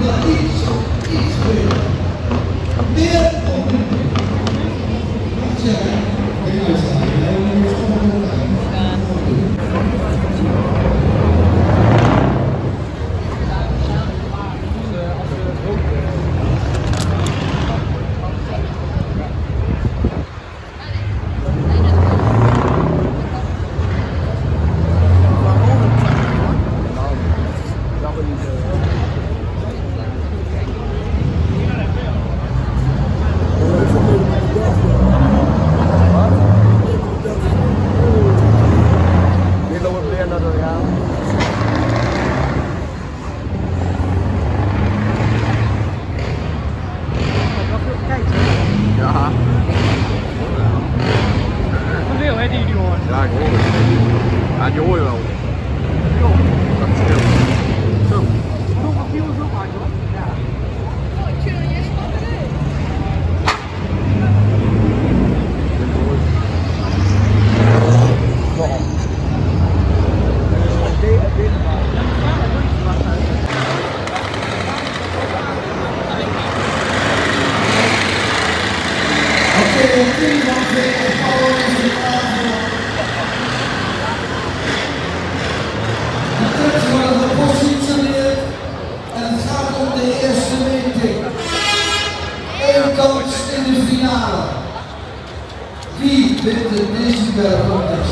Wie wint de Decibel Contest?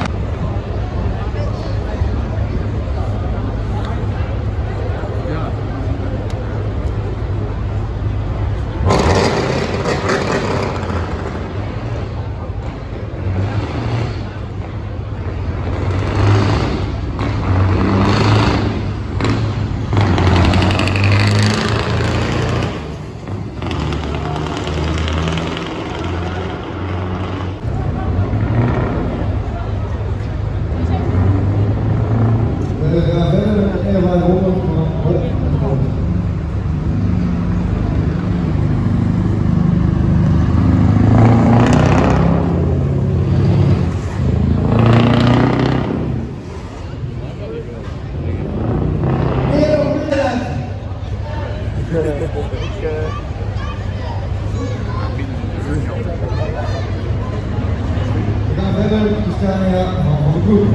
We gaan verder met de stellingen van de groep.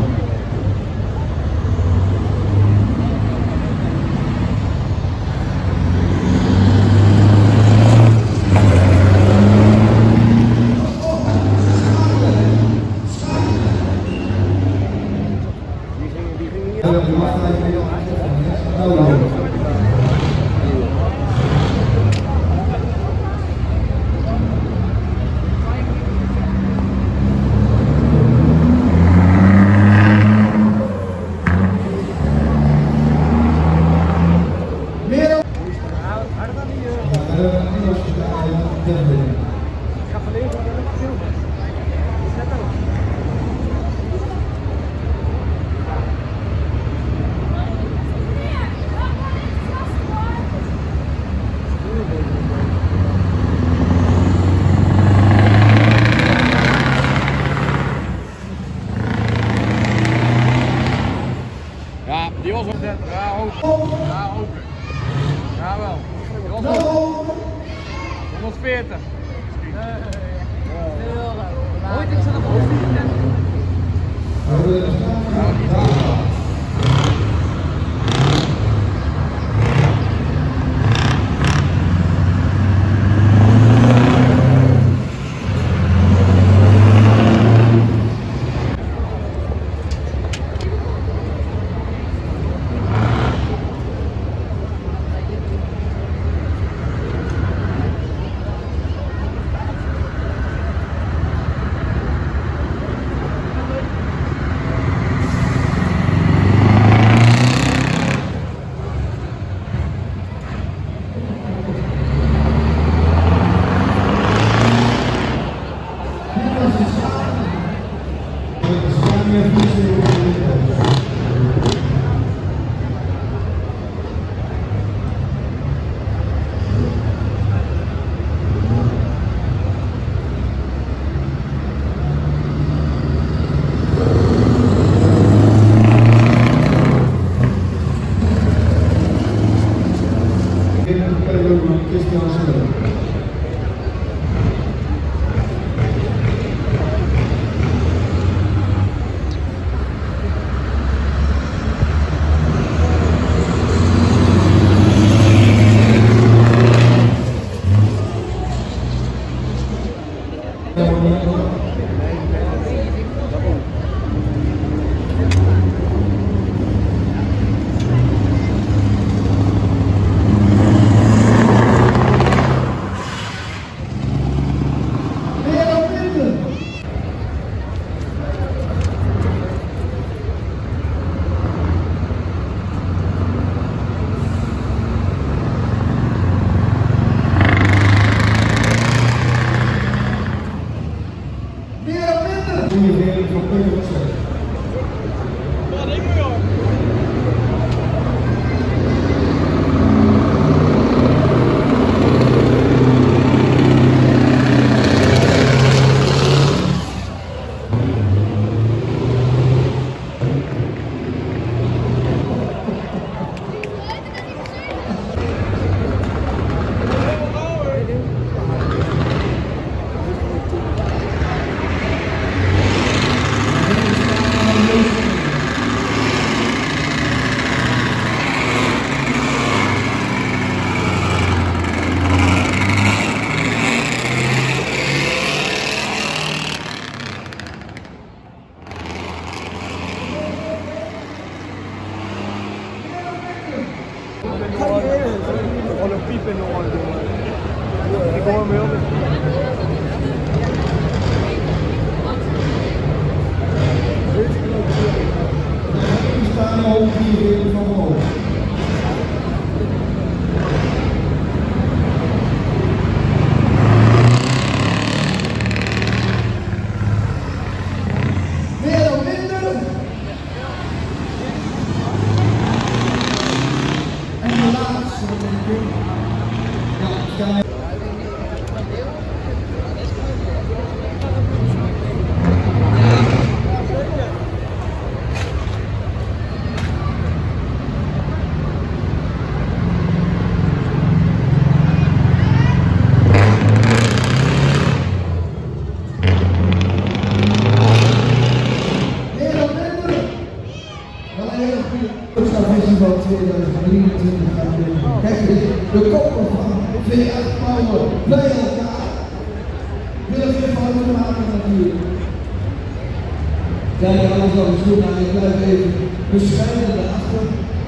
Ja, die was op zet. Ja, open. Ja, open. Jawel. Die was open. 140. Ooit ik zat op 140. In het periode van Christian Zeller. Gewoon een piep in de oren doen. Ik hoor hem heel goed. We staan al 4 weken van omhoog. Meer of minder. En de laatste. Ja, Festival 2023 gaat winnen. Kijk eens, de koppen van V8 Power bij elkaar. Willen we even fouten maken natuurlijk. Kijk, alles al eens goed naar, ik blijf even bescheiden daarachter.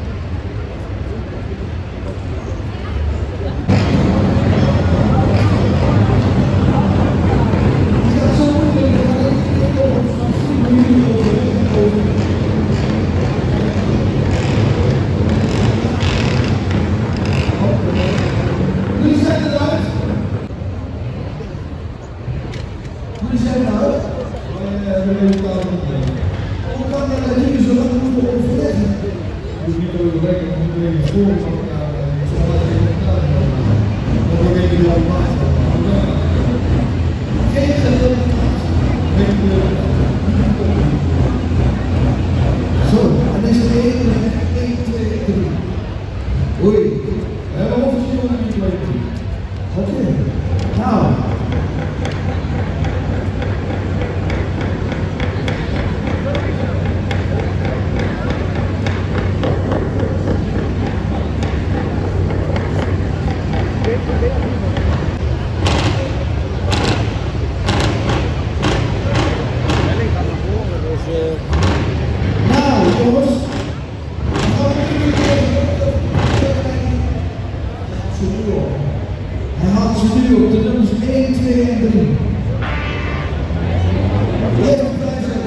Hoe kan je dat niet zo lang moeten overleggen? Je moet niet overleggen, je moet even voor van elkaar zo laat je elkaar hebben. Dan word je weer op maat. Geen geduld. Zo, en is het 1, 2, 3. Oei. We hebben officieel een tweede. Oké. Nou. Hij haalt ze nu op de nummers 1, 2 en 3. Even blij zijn.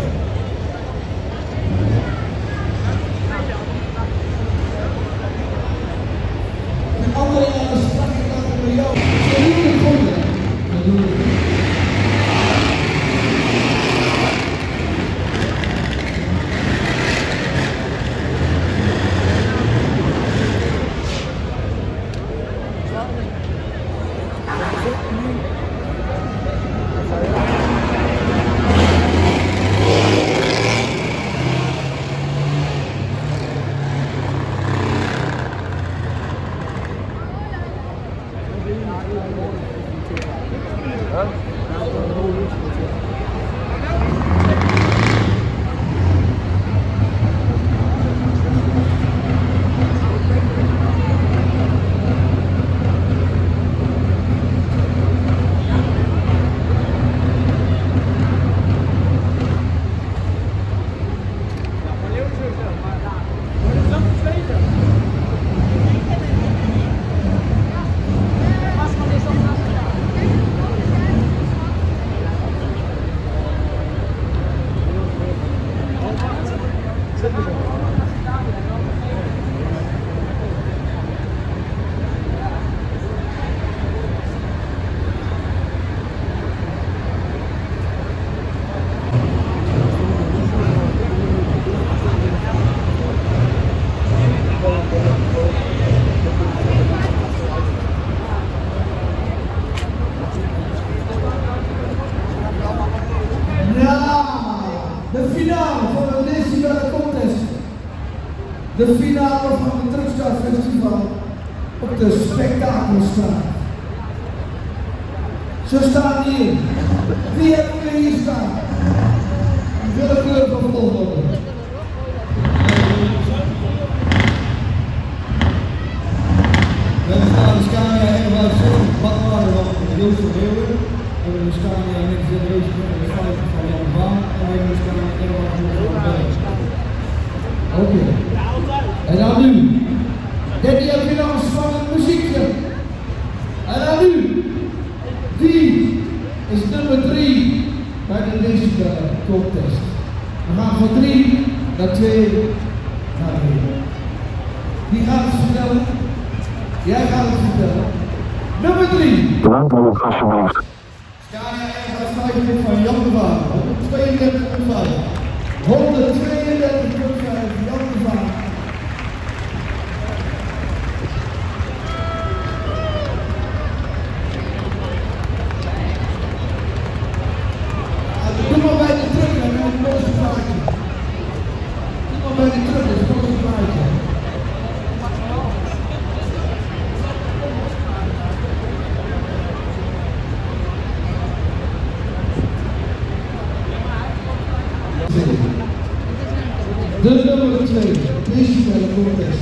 De andere jaren sprak ik altijd bij jou. Dat doen we goed, hè? Dat doen we goed. de finale van het Truckstar Festival op de Spektakelstraat. Ze staan hier. Wie hebben we hier staan? Willekeur van volgorde. We hebben staan de Scania Engelbert badwater van Joost van Leeuwen. We hebben de Scania Next Generation van Jan de Vaan. En we hebben de Scania Engelbert van België. Oké. En dan nu. Dit heb je nog een spannend muziekje. En dan nu. Die is nummer 3 bij de Decibel Contest. We gaan van 3 naar 2 naar 1. Wie gaat het vertellen? Jij gaat het vertellen. Nummer 3. Bedankt alsjeblieft. Scania Engelbert van Jan de Vaan. 132,5. 132,5. Jan de Vaan. Doe maar bij de truck en dan een losse plaatje. Doe maar bij de truck, dat is een losse plaatje. De nummer 2, Decibel Contest.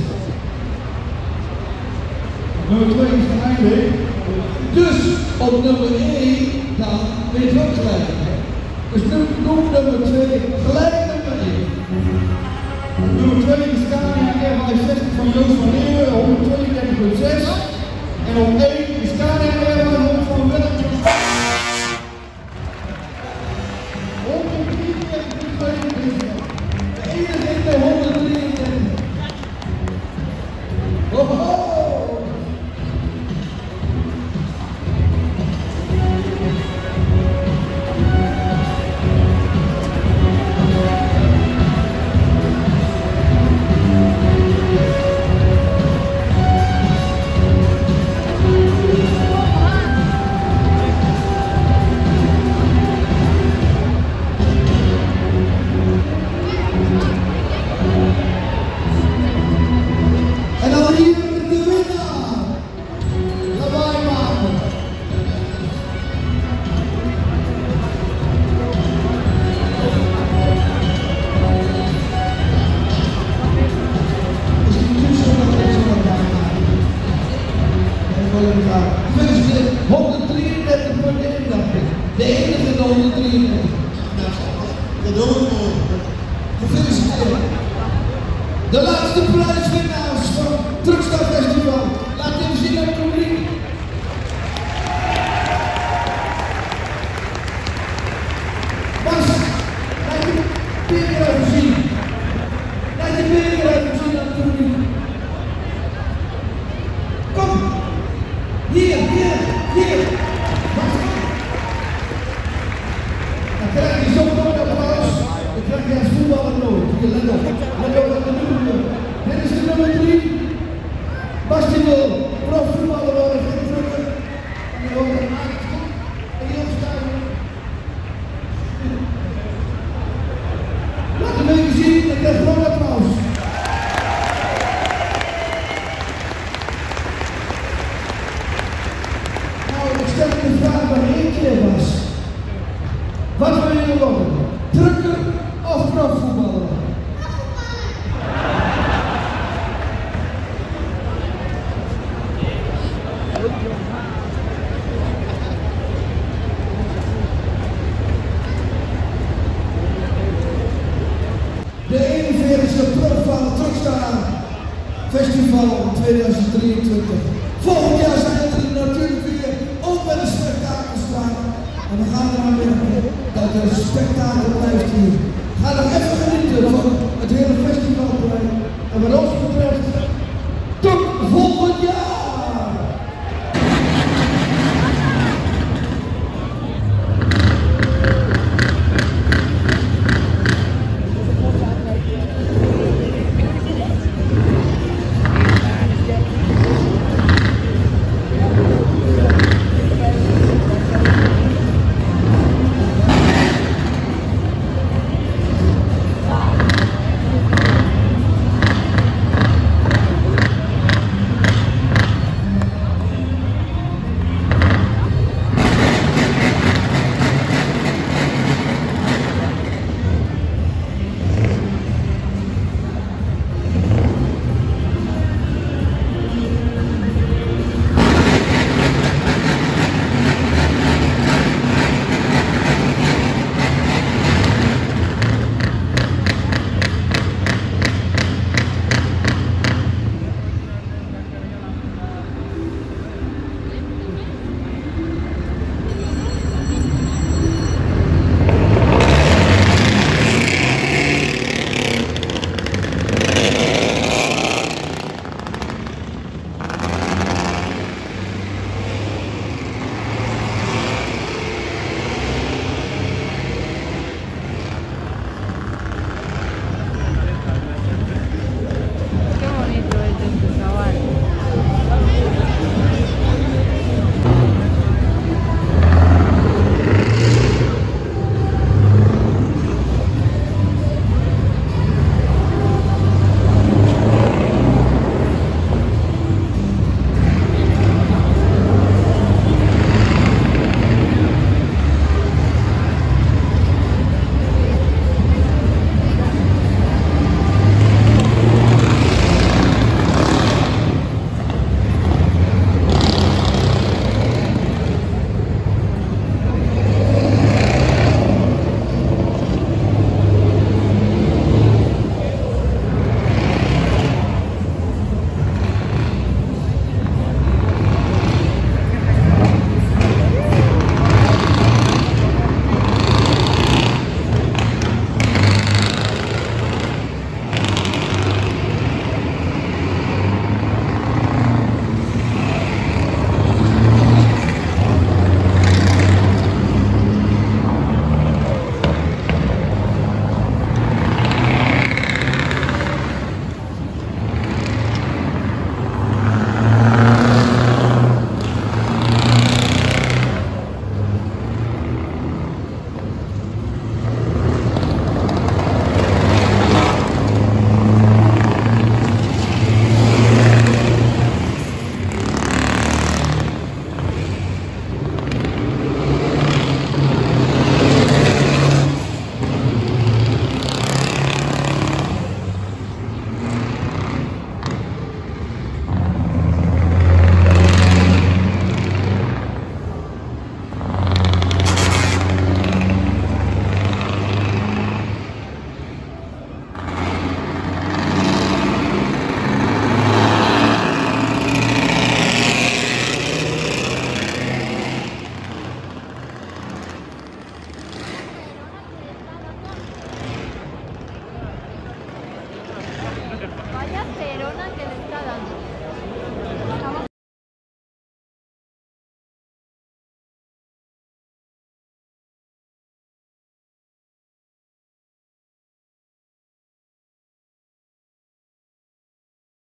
Nummer 2 is de eindelijk. Dus op nummer 1 dan weet je ook gelijk. Dus noem nummer 2 gelijk nummer 1. Nummer 2 is Scania R60 van Joost van Leeuwen, 132,6. En op 1 is Scania R100 van Willem. 133,2. De enige in de 133. Oh. De enige in de 133. Dat doen we voor. Gefeliciteerd. De laatste prijswinnaars van het Truckstar Festival. Laat even zien aan het publiek. Bas, laat je beker even zien. Laat je beker even zien aan het publiek. Kom. Hier. Dan krijg je zo'n groot applaus. Dan krijg je als voetballer nooit. Hier, let op wat we doen. Dit is de nummer 3. Bas die wil profvoetballer worden, geen drukken. En die wil het maken. En die opschuiven. Laat hem even zien. Dan krijg je groot applaus. Nou, ik stel je de vraag maar één keer, Bas. Wat wil je worden? Drukker of profvoetballer? De 41e prof van het Truckstar Festival 2023. Volgend jaar zijn we er natuurlijk weer ook bij de Spektakelstraat. En we gaan eraan werken dat er een spektakel blijft hier. Ga nog even genieten van het hele festival.